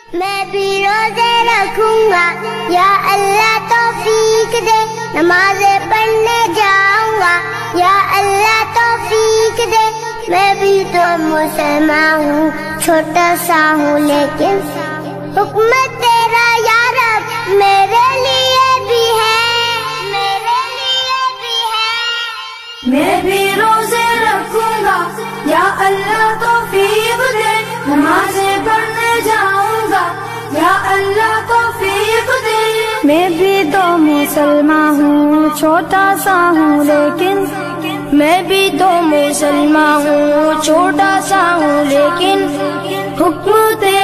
मैं भी रोजे रखूंगा, या अल्लाह तौफीक दे। नमाज़े पढ़ने जाऊंगा, या अल्लाह तौफीक दे। मैं भी तो मुसलमान हूँ, छोटा सा हूँ लेकिन हुक्म तेरा या रब मेरे लिए भी है, मेरे लिए भी है। मैं भी रोजे रखूंगा, या अल्लाह तौफीक दे। नमाज़े पढ़ने जाऊंगा, या अल्लाह तौफीक दे। मैं भी तो मुसलमान हूँ, छोटा सा हूँ लेकिन मैं भी तो मुसलमान हूँ, छोटा सा हूँ लेकिन हुक्म तेरा